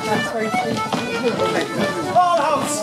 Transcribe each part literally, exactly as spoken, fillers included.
Ball house!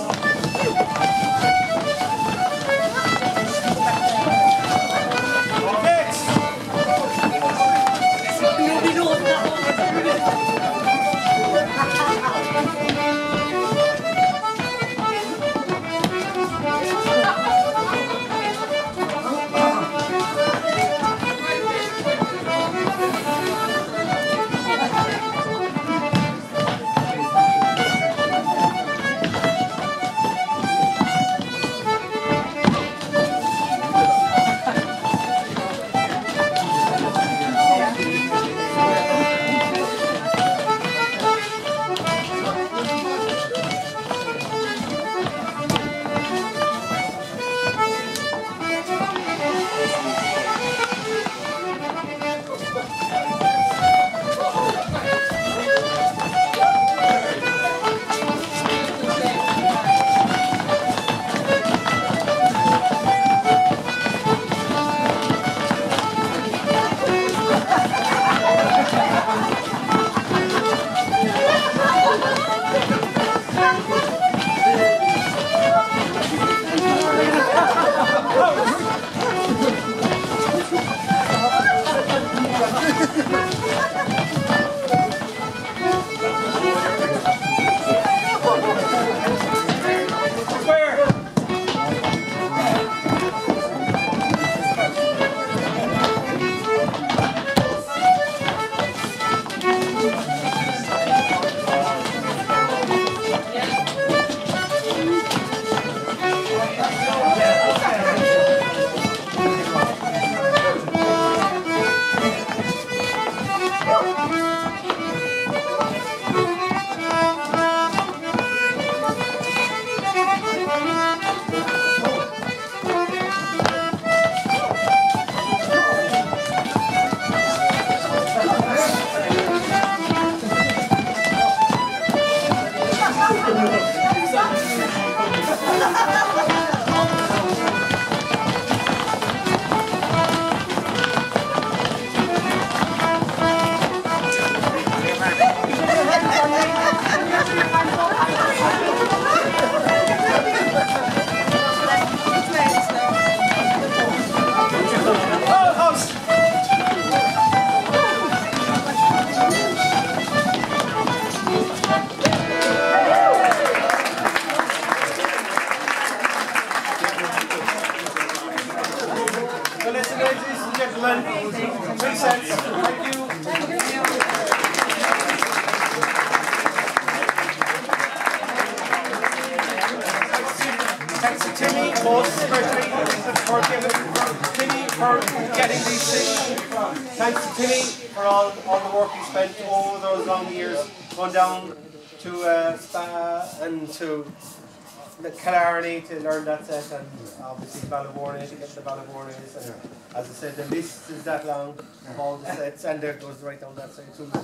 Thanks to Timmy, most especially for giving Timmy for getting these things. Thanks to Timmy for all, all the work he spent over those long years, going down to uh, Spa and to the Killarney to learn that set, and obviously Ballyvourney to get the Ballyvourney. And as I said, the list is that long, all the sets, and there goes right down that side too.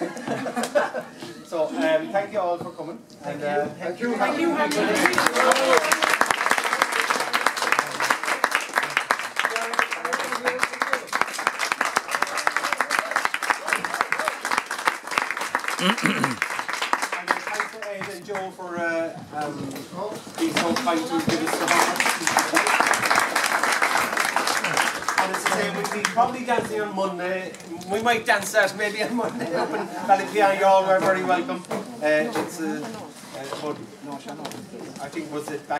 So um, thank you all for coming. Thank and, uh, you. Thank you. Thank you. Thank you. And Joe for uh, um, being so kind to give us the honor. And as I say, we'll be probably dancing on Monday. We might dance that maybe on Monday up in Ballyvourney. You all are very welcome. Uh, it's uh, uh, I think was it.